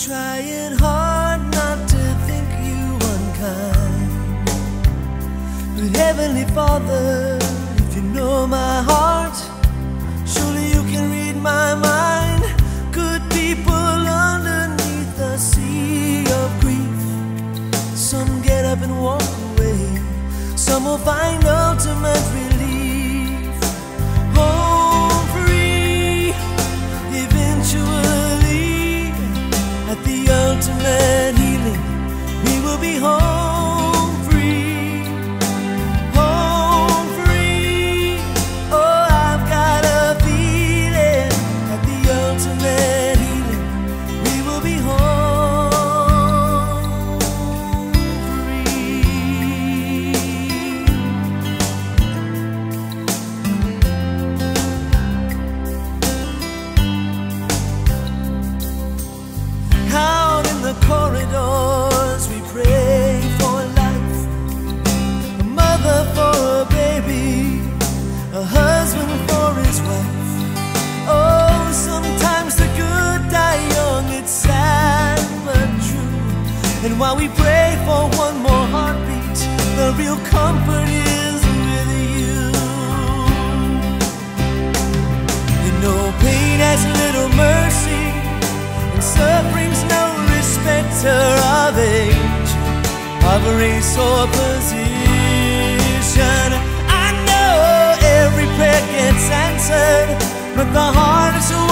trying hard not to think you unkind. But Heavenly Father, if you know my heart, surely you can read my mind. Good people underneath the sea of grief, some get up and walk away, some will find ultimate relief. Home free, eventually, at the ultimate healing, we will be home free. Home free, oh, I've got a feeling, at the ultimate healing, we will be home free. Out in the corridors we pray for life, a mother for a baby, a husband for his wife. Oh, sometimes the good die young, it's sad but true. And while we pray for one more heartbeat, the real comfort is with you. You know pain has little mercy, and suffering's no respecter of age, of race or position. I know every prayer gets answered, but the heart is